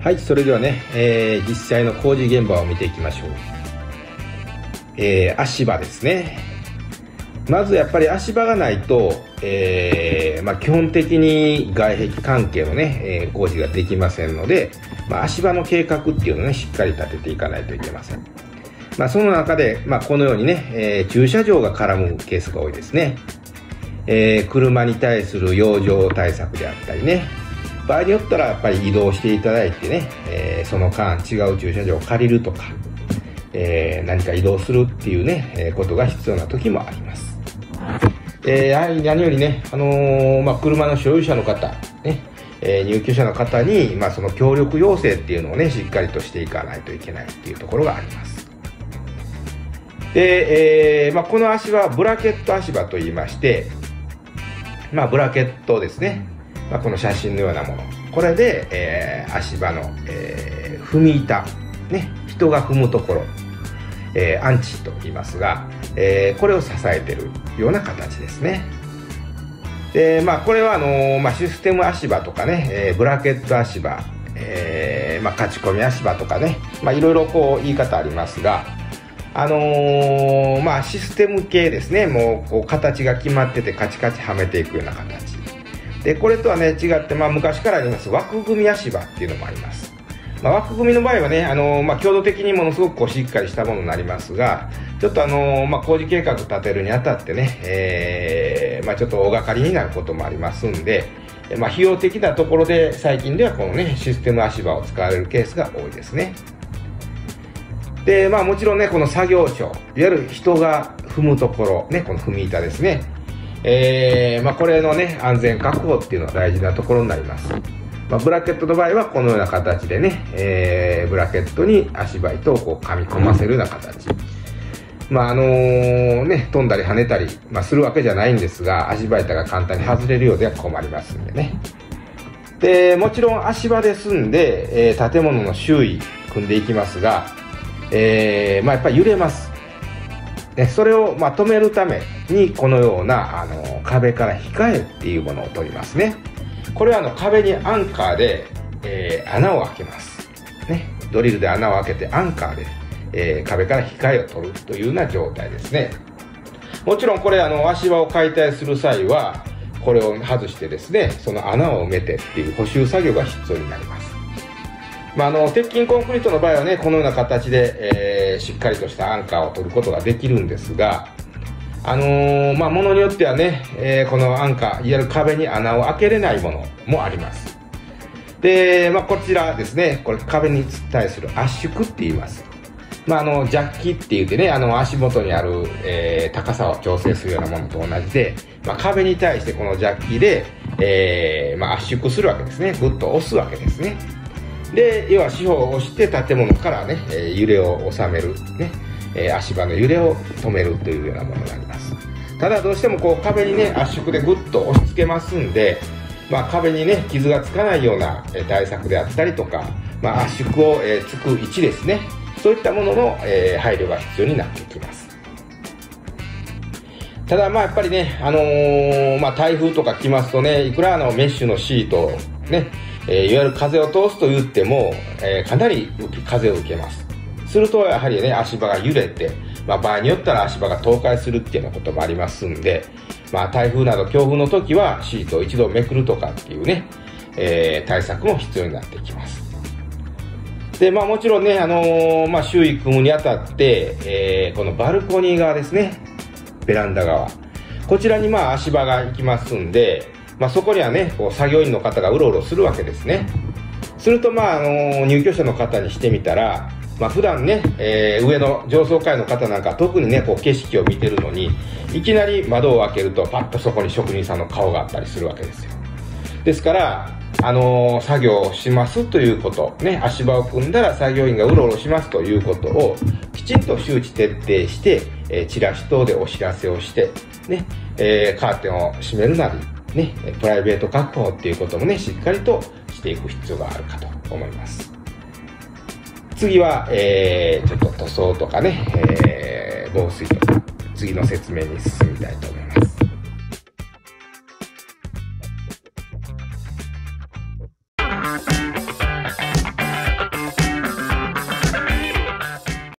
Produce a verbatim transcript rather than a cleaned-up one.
はい、それではね、えー、実際の工事現場を見ていきましょう。えー、足場ですね。まずやっぱり足場がないと、えーまあ、基本的に外壁関係のね、えー、工事ができませんので、まあ、足場の計画っていうのをね、しっかり立てていかないといけません。まあ、その中で、まあ、このようにね、えー、駐車場が絡むケースが多いですね。えー、車に対する養生対策であったりね、場合によったらやっぱり移動していただいてね、えー、その間違う駐車場を借りるとか、えー、何か移動するっていうね、えー、ことが必要な時もあります。えー、やはり何よりね、あのーまあ、車の所有者の方、ねえー、入居者の方に、まあ、その協力要請っていうのをね、しっかりとしていかないといけないっていうところがあります。で、えーまあ、この足場はブラケット足場といいまして、まあ、ブラケットですね、まあ、この写真のようなもの、これで、えー、足場の、えー、踏み板、ね、人が踏むところ、えー、アンチと言いますが、えー、これを支えているような形ですね。で、まあ、これはあのーまあ、システム足場とかね、えー、ブラケット足場、えーまあ、勝ち込み足場とかね、まあ、いろいろこう言い方ありますが、あのーまあ、システム系ですね。もうこう形が決まっててカチカチはめていくような形で、これとはね違って、まあ、昔からあります枠組み足場っていうのもあります。まあ、枠組みの場合はね、あのーまあ、強度的にものすごくこうしっかりしたものになりますが、ちょっとあのーまあ、工事計画立てるにあたってね、えーまあ、ちょっと大掛かりになることもありますんで、まあ、費用的なところで最近ではこのねシステム足場を使われるケースが多いですね。で、まあ、もちろんね、この作業所、いわゆる人が踏むところ、ね、この踏み板ですね。えー、まあ、これのね、安全確保っていうのは大事なところになります。まあ、ブラケットの場合はこのような形でね、えー、ブラケットに足場糸をこう噛み込ませるような形。まあ、あのー、ね、飛んだり跳ねたり、まあ、するわけじゃないんですが、足場板が簡単に外れるようでは困りますんでね。で、もちろん足場ですんで、えー、建物の周囲組んでいきますが、えーまあ、やっぱり揺れます。でそれを、まあ、止めるためにこのようなあの壁から控えっていうものを取りますね。これはあの壁にアンカーで、えー、穴を開けます、ね、ドリルで穴を開けてアンカーで、えー、壁から控えを取るというような状態ですね。もちろんこれあの足場を解体する際はこれを外してですね、その穴を埋めてっていう補修作業が必要になります。まあ、あの鉄筋コンクリートの場合はね、このような形で、えー、しっかりとしたアンカーを取ることができるんですが、あのー、まあ、ものによってはね、えー、このアンカー、いわゆる壁に穴を開けれないものもあります。で、まあ、こちらですね、これ壁に対する圧縮って言います。まあ、あのジャッキって言ってね、あの足元にある、えー、高さを調整するようなものと同じで、まあ、壁に対してこのジャッキで、えーまあ、圧縮するわけですね。ぐっと押すわけですね。で、要は四方を押して建物からね、えー、揺れを収める、ね、えー、足場の揺れを止めるというようなものになります。ただどうしてもこう壁にね、圧縮でぐっと押し付けますんで、まあ、壁にね、傷がつかないような対策であったりとか、まあ、圧縮を、えー、つく位置ですね。そういったものの、えー、配慮が必要になってきます。ただまあやっぱりね、あのー、まあ台風とか来ますとね、いくらあのメッシュのシートをね、えー、いわゆる風を通すと言っても、えー、かなり風を受けます。するとやはりね、足場が揺れて、まあ、場合によったら足場が倒壊するっていうようなこともありますんで、まあ、台風など強風の時はシートを一度めくるとかっていうね、えー、対策も必要になってきます。で、まあもちろんね、あのー、まあ周囲組むにあたって、えー、このバルコニー側ですね、ベランダ側。こちらにまあ足場が行きますんで、まあそこにはね、こう作業員の方がうろうろするわけですね。するとまああのー、入居者の方にしてみたら、まあ普段ね、えー、上の上層階の方なんか特にね、こう景色を見てるのに、いきなり窓を開けるとパッとそこに職人さんの顔があったりするわけですよ。ですから、あのー、作業をしますということ、ね、足場を組んだら作業員がうろうろしますということをきちんと周知徹底して、えー、チラシ等でお知らせをして、ね、えー、カーテンを閉めるなり、ね、プライベート確保っていうこともね、しっかりとしていく必要があるかと思います。次は、えー、ちょっと塗装とかね、えー、防水とか、次の説明に進みたいと思います。